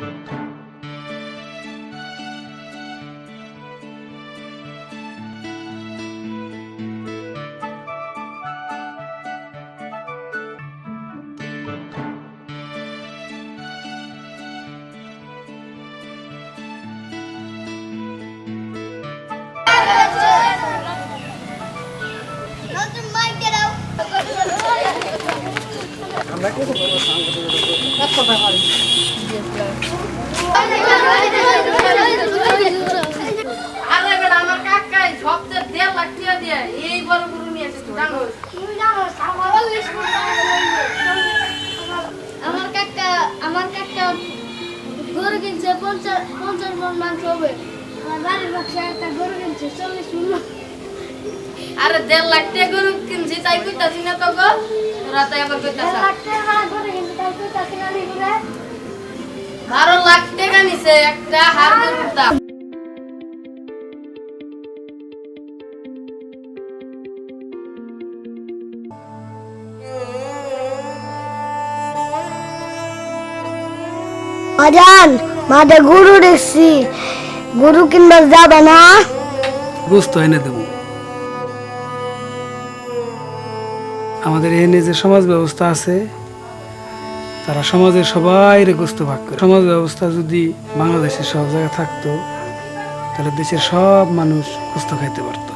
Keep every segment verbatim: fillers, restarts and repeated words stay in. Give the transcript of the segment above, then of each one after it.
গরু কিনছে পঞ্চাশ পঞ্চাশ মন মাংস হবে। আমার বাড়ির বাক্সে একটা গরু কিনছে চল্লিশ মন। আরে দেড় লাখ টাকা গরু কিনছি তাই কইতাছি না তো গো, তোরা তাই আবার কইতাছ দেড় লাখ টাকা গরু কিনছে তাই কইতাছি না নি করে। বারো লাখ টাকা নিছে একটা হার গরুর দাম। আজান মাঠে গরু দেখছি, গরু কিনবা যাবে না? বুঝতে হয় না দেবো। আমাদের এখানে যে সমাজ ব্যবস্থা আছে তারা সমাজের সবাই গোস্ত ভাগ করে। সমাজ ব্যবস্থা যদি বাংলাদেশের সব জায়গায় থাকতো তাহলে দেশের সব মানুষ গোস্ত খাইতে পারতো।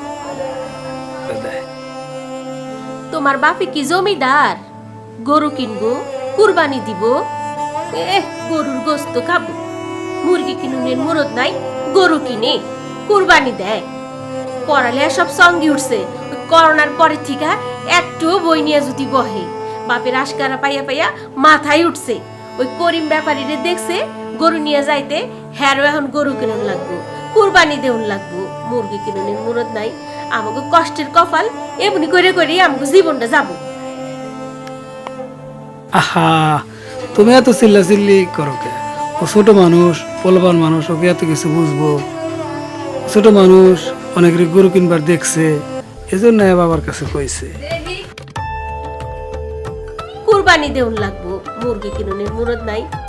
তোমার বাপে কি জমিদার? গরু কিনবো, কুরবানি দিব, গরুর গোস্ত খাবো। মুরগি কিনুনের মুরদ নাই, গরু কিনে কুরবানি দেয়। পড়ালে সব সঙ্গে উঠছে। করোনার পরে থেকে একটু বই নিয়ে যদি বহে, বাপের আশকারা পাইয়া পাইয়া মাথায় উঠছে। ওই করিম ব্যাপারীরে দেখছে গরু নিয়ে যাইতে, হ্যারো এখন গরু কিনুন লাগবো, কুরবানি দেউন লাগবো। মুরগি কিনুনের মুরদ নাই। আমাকে কষ্টের কপাল এমনি করে করে আমাকে জীবনটা যাবো। আহা, তুমি এত চিল্লা চিল্লি করো কে? ও ছোট মানুষ, পোলাপান মানুষ, ওকে এত কিছু বুঝবো? ছোট মানুষ অনেক গরু কিনবার দেখছে, এজন্য বাবার কাছে কইছে কুরবানি দেউন লাগবো, মুরগি কিনুনের মুরদ নাই।